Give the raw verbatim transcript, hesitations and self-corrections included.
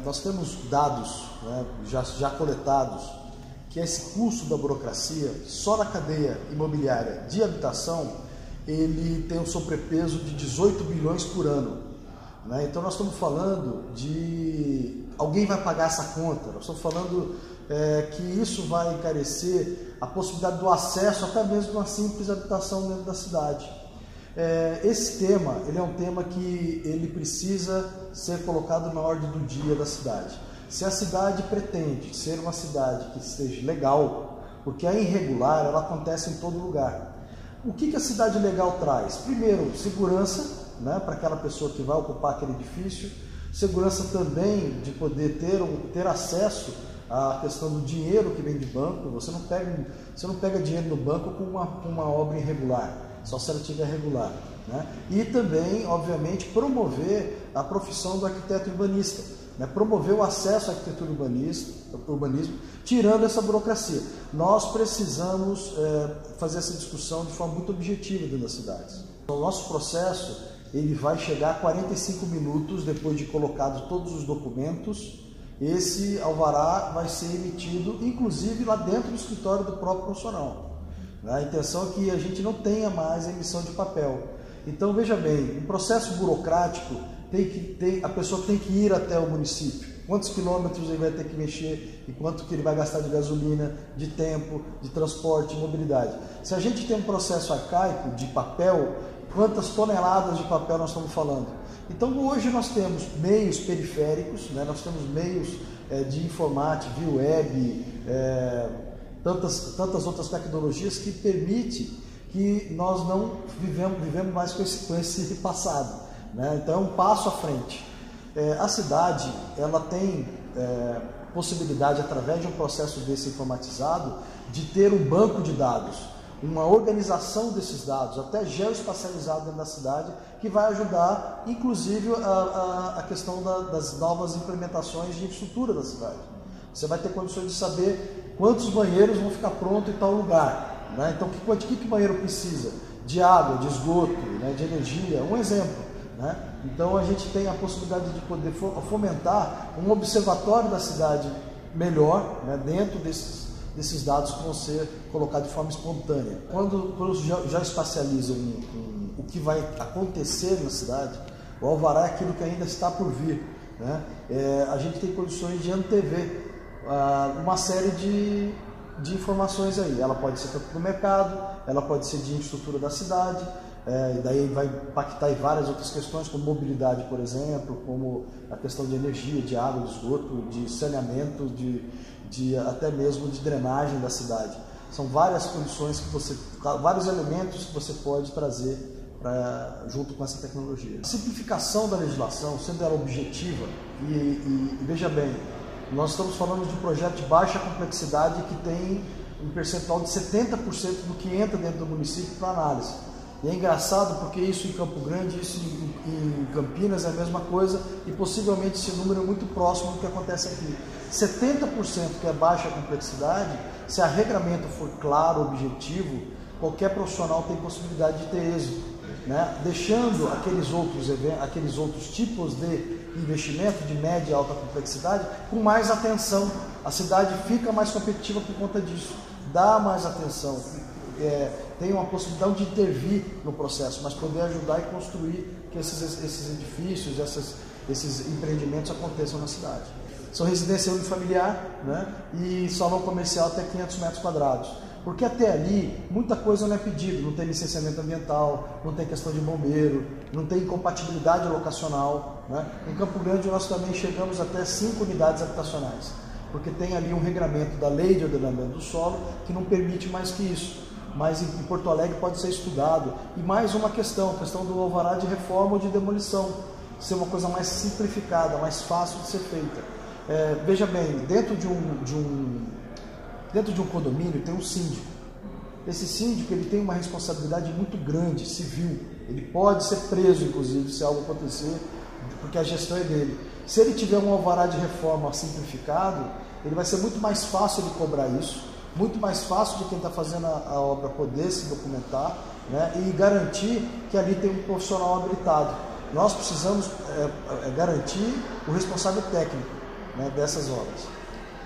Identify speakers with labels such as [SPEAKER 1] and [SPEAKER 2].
[SPEAKER 1] Nós temos dados, né, já, já coletados, que esse custo da burocracia, só na cadeia imobiliária de habitação, ele tem um sobrepeso de dezoito bilhões por ano. Né? Então nós estamos falando de... alguém vai pagar essa conta, nós estamos falando é, que isso vai encarecer a possibilidade do acesso até mesmo de uma simples habitação dentro da cidade. É, esse tema, ele é um tema que ele precisa ser colocado na ordem do dia da cidade. Se a cidade pretende ser uma cidade que esteja legal, porque a irregular ela acontece em todo lugar. O que, que a cidade legal traz? Primeiro, segurança, né, para aquela pessoa que vai ocupar aquele edifício, segurança também de poder ter, um, ter acesso à questão do dinheiro que vem de banco. Você não pega, você não pega dinheiro no banco com uma, com uma obra irregular, só se ela estiver regular. Né? E também, obviamente, promover a profissão do arquiteto urbanista, né? Promover o acesso à arquitetura urbanista, ao urbanismo, tirando essa burocracia. Nós precisamos é, fazer essa discussão de forma muito objetiva dentro das cidades. O nosso processo ele vai chegar a quarenta e cinco minutos depois de colocados todos os documentos. Esse alvará vai ser emitido, inclusive lá dentro do escritório do próprio profissional. A intenção é que a gente não tenha mais emissão de papel. Então, veja bem, um processo burocrático, tem que, tem, a pessoa tem que ir até o município. Quantos quilômetros ele vai ter que mexer e quanto que ele vai gastar de gasolina, de tempo, de transporte, de mobilidade. Se a gente tem um processo arcaico de papel, quantas toneladas de papel nós estamos falando? Então, hoje nós temos meios periféricos, né? Nós temos meios é, de informática, via web, é, Tantas, tantas outras tecnologias que permitem que nós não vivemos, vivemos mais com esse, com esse passado. Né? Então é um passo à frente. É, a cidade ela tem é, possibilidade, através de um processo desse informatizado, de ter um banco de dados, uma organização desses dados, até geoespacializado dentro da cidade, que vai ajudar, inclusive, a, a, a questão da, das novas implementações de infraestrutura da cidade. Você vai ter condições de saber quantos banheiros vão ficar prontos em tal lugar. Né? Então, o que, que, que banheiro precisa? De água, de esgoto, né? De energia, um exemplo. Né? Então, a gente tem a possibilidade de poder fomentar um observatório da cidade melhor, né? Dentro desses, desses dados que vão ser colocados de forma espontânea. Quando, quando já, já espacializam um, um, o que vai acontecer na cidade, o alvará é aquilo que ainda está por vir. Né? É, a gente tem condições de antever uma série de, de informações aí. Ela pode ser tanto do mercado, ela pode ser de infraestrutura da cidade, é, e daí vai impactar em várias outras questões, como mobilidade, por exemplo, como a questão de energia, de água, de esgoto, de saneamento, de, de, até mesmo de drenagem da cidade. São várias condições que você, vários elementos que você pode trazer pra, junto com essa tecnologia. A simplificação da legislação, sendo ela objetiva, e, e, e veja bem, nós estamos falando de um projeto de baixa complexidade que tem um percentual de setenta por cento do que entra dentro do município para análise. E é engraçado porque isso em Campo Grande, isso em, em Campinas é a mesma coisa e possivelmente esse número é muito próximo do que acontece aqui. setenta por cento que é baixa complexidade, se a regramento for claro, objetivo, qualquer profissional tem possibilidade de ter êxito. Né? Deixando aqueles outros, aqueles outros tipos de investimento de média e alta complexidade com mais atenção. A cidade fica mais competitiva por conta disso, dá mais atenção, é, tem uma possibilidade de intervir no processo, mas poder ajudar e construir que esses, esses edifícios, essas, esses empreendimentos aconteçam na cidade. São residência unifamiliar, né? E salão comercial até quinhentos metros quadrados. Porque até ali, muita coisa não é pedido, não tem licenciamento ambiental, não tem questão de bombeiro, não tem incompatibilidade locacional. Né? Em Campo Grande nós também chegamos até cinco unidades habitacionais, porque tem ali um regramento da Lei de Ordenamento do Solo que não permite mais que isso. Mas em Porto Alegre pode ser estudado. E mais uma questão, a questão do alvará de reforma ou de demolição, ser uma coisa mais simplificada, mais fácil de ser feita. É, veja bem, dentro de um... De um Dentro de um condomínio tem um síndico. Esse síndico ele tem uma responsabilidade muito grande, civil. Ele pode ser preso, inclusive, se algo acontecer, porque a gestão é dele. Se ele tiver um alvará de reforma simplificado, ele vai ser muito mais fácil de cobrar isso, muito mais fácil de quem está fazendo a, a obra poder se documentar, né, e garantir que ali tem um profissional habilitado. Nós precisamos é, é, garantir o responsável técnico. né, dessas obras.